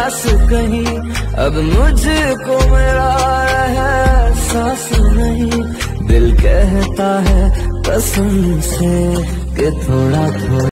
पास कहीं, अब मुझको मेरा एहसास नहीं। दिल कहता है कसम से कि थोड़ा थोड़ा